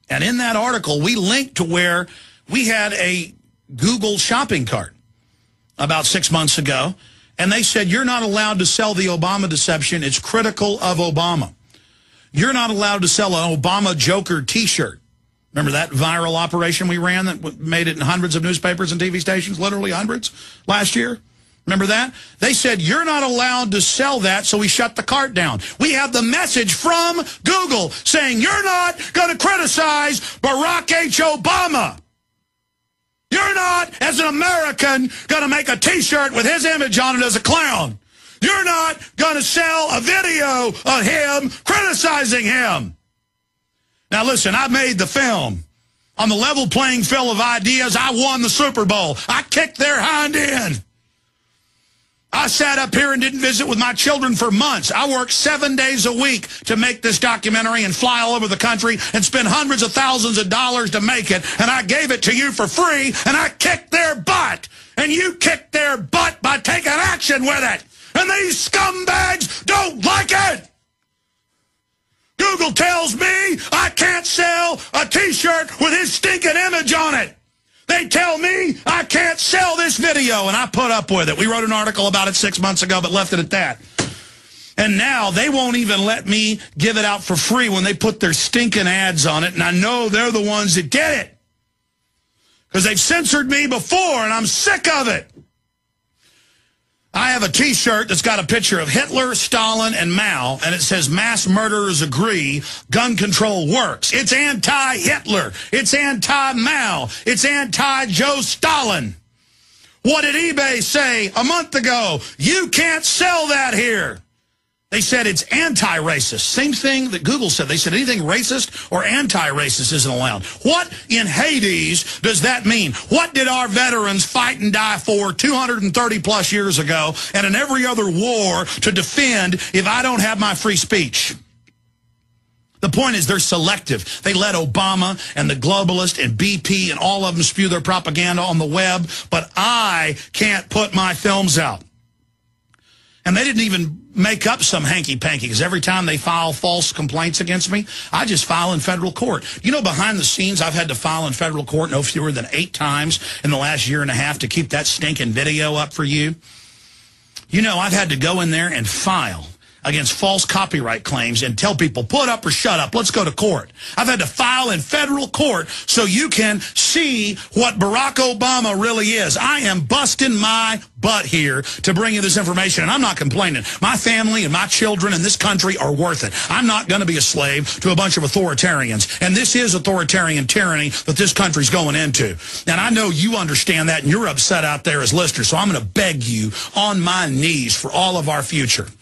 And in that article, we linked to where we had a Google shopping cart about 6 months ago, and they said, you're not allowed to sell the Obama deception. It's critical of Obama. You're not allowed to sell an Obama Joker T-shirt. Remember that viral operation we ran that made it in hundreds of newspapers and TV stations, literally hundreds, last year? Remember that? They said, you're not allowed to sell that, so we shut the cart down. We have the message from Google saying, you're not going to criticize Barack H. Obama. You're not, as an American, going to make a T-shirt with his image on it as a clown. You're not going to sell a video of him criticizing him. Now, listen, I made the film. On the level playing field of ideas, I won the Super Bowl. I kicked their hind end. I sat up here and didn't visit with my children for months. I worked 7 days a week to make this documentary and fly all over the country and spend hundreds of thousands of dollars to make it. And I gave it to you for free, and I kicked their butt. And you kicked their butt by taking action with it. And these scumbags don't like it. Google tells me I can't sell a T-shirt with his stinking image on it. They tell me I can't sell this video, and I put up with it. We wrote an article about it 6 months ago, but left it at that. And now they won't even let me give it out for free when they put their stinking ads on it, and I know they're the ones that did it. Because they've censored me before, and I'm sick of it. I have a T-shirt that's got a picture of Hitler, Stalin, and Mao, and it says, mass murderers agree, gun control works. It's anti-Hitler. It's anti-Mao. It's anti-Joe Stalin. What did eBay say a month ago? You can't sell that here. They said it's anti-racist. Same thing that Google said. They said anything racist or anti-racist isn't allowed. What in Hades does that mean? What did our veterans fight and die for 230 plus years ago and in every other war to defend if I don't have my free speech? The point is they're selective. They let Obama and the globalist and BP and all of them spew their propaganda on the web, but I can't put my films out. And they didn't even make up some hanky-panky, because every time they file false complaints against me, I just file in federal court. You know, behind the scenes, I've had to file in federal court no fewer than 8 times in the last year and a half to keep that stinking video up for you. You know, I've had to go in there and file against false copyright claims and tell people, put up or shut up, let's go to court. I've had to file in federal court so you can see what Barack Obama really is. I am busting my butt here to bring you this information, and I'm not complaining. My family and my children in this country are worth it. I'm not going to be a slave to a bunch of authoritarians, and this is authoritarian tyranny that this country's going into. And I know you understand that, and you're upset out there as listeners, so I'm going to beg you on my knees for all of our future.